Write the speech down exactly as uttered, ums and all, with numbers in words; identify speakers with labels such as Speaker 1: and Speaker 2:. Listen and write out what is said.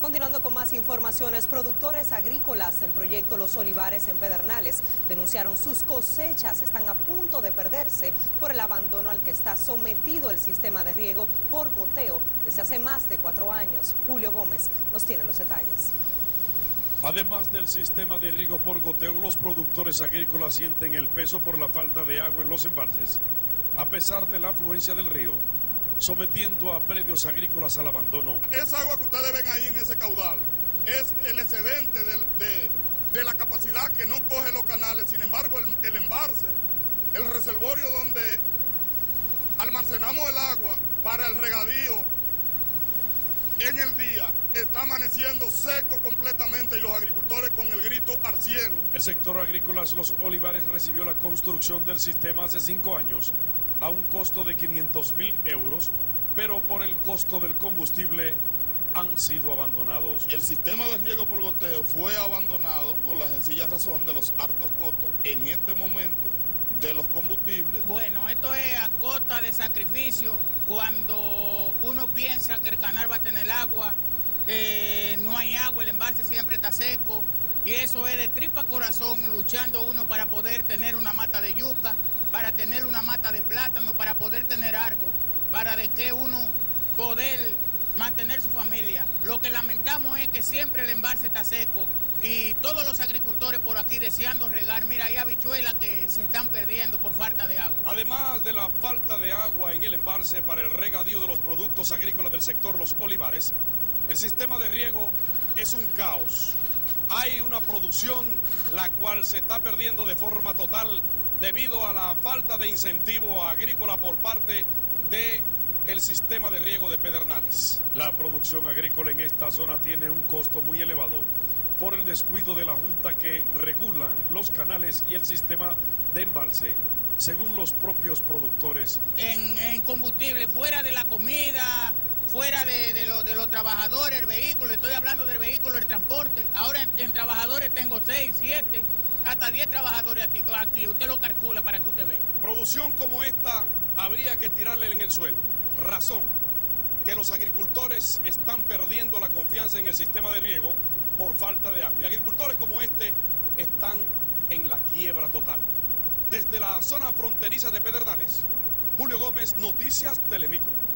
Speaker 1: Continuando con más informaciones, productores agrícolas del proyecto Los Olivares en Pedernales denunciaron sus cosechas están a punto de perderse por el abandono al que está sometido el sistema de riego por goteo desde hace más de cuatro años. Julio Gómez nos tiene los detalles.
Speaker 2: Además del sistema de riego por goteo, los productores agrícolas sienten el peso por la falta de agua en los embalses, a pesar de la afluencia del río, sometiendo a predios agrícolas al abandono.
Speaker 3: Esa agua que ustedes ven ahí en ese caudal es el excedente de, de, de la capacidad que no coge los canales. Sin embargo, el, el embalse, el reservorio donde almacenamos el agua para el regadío en el día, está amaneciendo seco completamente y los agricultores con el grito al cielo.
Speaker 2: El sector agrícola Los Olivares recibió la construcción del sistema hace cinco años a un costo de quinientos mil euros, pero por el costo del combustible han sido abandonados.
Speaker 3: El sistema de riego por goteo fue abandonado por la sencilla razón de los altos costos en este momento de los combustibles.
Speaker 4: Bueno, esto es a costa de sacrificio. Cuando uno piensa que el canal va a tener agua, eh, no hay agua, el embalse siempre está seco, y eso es de tripa corazón luchando uno para poder tener una mata de yuca, para tener una mata de plátano, para poder tener algo, para de que uno poder mantener su familia. Lo que lamentamos es que siempre el embalse está seco y todos los agricultores por aquí deseando regar. Mira, hay habichuelas que se están perdiendo por falta de agua.
Speaker 2: Además de la falta de agua en el embalse para el regadío de los productos agrícolas del sector Los Olivares, el sistema de riego es un caos. Hay una producción la cual se está perdiendo de forma total debido a la falta de incentivo agrícola por parte del sistema de riego de Pedernales. La producción agrícola en esta zona tiene un costo muy elevado por el descuido de la Junta que regulan los canales y el sistema de embalse, según los propios productores.
Speaker 4: En, en combustible, fuera de la comida, fuera de, de, lo, de los trabajadores, el vehículo, estoy hablando del vehículo, el transporte. Ahora en, en trabajadores tengo seis, siete, hasta diez trabajadores aquí, aquí, usted lo calcula para que usted vea.
Speaker 2: Producción como esta habría que tirarle en el suelo. Razón, que los agricultores están perdiendo la confianza en el sistema de riego por falta de agua. Y agricultores como este están en la quiebra total. Desde la zona fronteriza de Pedernales, Julio Gómez, Noticias Telemicro.